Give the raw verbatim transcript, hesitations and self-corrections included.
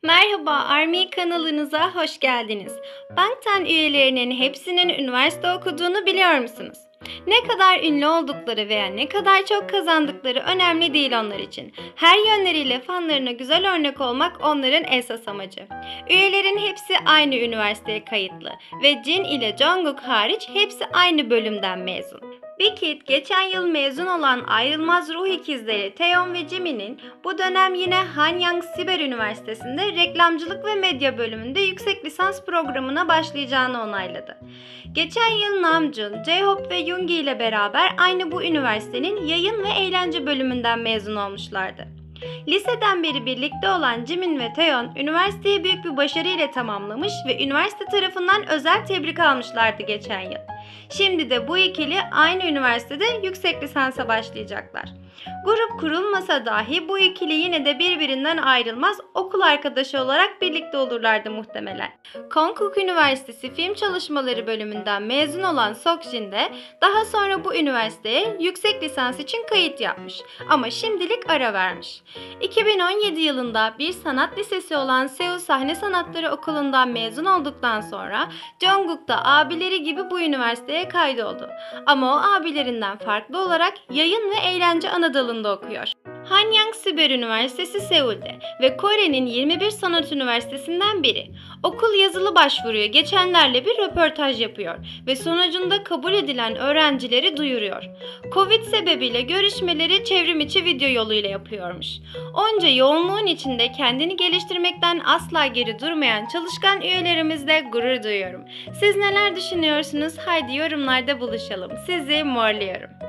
Merhaba, Army kanalınıza hoş geldiniz. Bangtan üyelerinin hepsinin üniversite okuduğunu biliyor musunuz? Ne kadar ünlü oldukları veya ne kadar çok kazandıkları önemli değil onlar için. Her yönleriyle fanlarına güzel örnek olmak onların esas amacı. Üyelerin hepsi aynı üniversiteye kayıtlı ve Jin ile Jungkook hariç hepsi aynı bölümden mezun. Big Hit geçen yıl mezun olan ayrılmaz ruh ikizleri Taeyeon ve Jimin'in bu dönem yine Hanyang Siber Üniversitesi'nde reklamcılık ve medya bölümünde yüksek lisans programına başlayacağını onayladı. Geçen yıl Namjoon, J-Hope ve Yoongi ile beraber aynı bu üniversitenin yayın ve eğlence bölümünden mezun olmuşlardı. Liseden beri birlikte olan Jimin ve Taeyeon, üniversiteyi büyük bir başarı ile tamamlamış ve üniversite tarafından özel tebrik almışlardı geçen yıl. Şimdi de bu ikili aynı üniversitede yüksek lisansa başlayacaklar. Grup kurulmasa dahi bu ikili yine de birbirinden ayrılmaz, okul arkadaşı olarak birlikte olurlardı muhtemelen. Konkuk Üniversitesi Film Çalışmaları bölümünden mezun olan Seokjin de daha sonra bu üniversiteye yüksek lisans için kayıt yapmış ama şimdilik ara vermiş. iki bin on yedi yılında bir sanat lisesi olan Seul Sahne Sanatları Okulu'ndan mezun olduktan sonra Jungkook da abileri gibi bu üniversiteye kaydoldu. Ama o abilerinden farklı olarak yayın ve eğlence ana dalında okuyor. Hanyang Siber Üniversitesi Seul'de ve Kore'nin yirmi bir Sanat Üniversitesi'nden biri. Okul yazılı başvuruya geçenlerle bir röportaj yapıyor ve sonucunda kabul edilen öğrencileri duyuruyor. Covid sebebiyle görüşmeleri çevrim içi video yoluyla yapıyormuş. Onca yoğunluğun içinde kendini geliştirmekten asla geri durmayan çalışkan üyelerimizle gurur duyuyorum. Siz neler düşünüyorsunuz? Haydi yorumlarda buluşalım. Sizi morluyorum.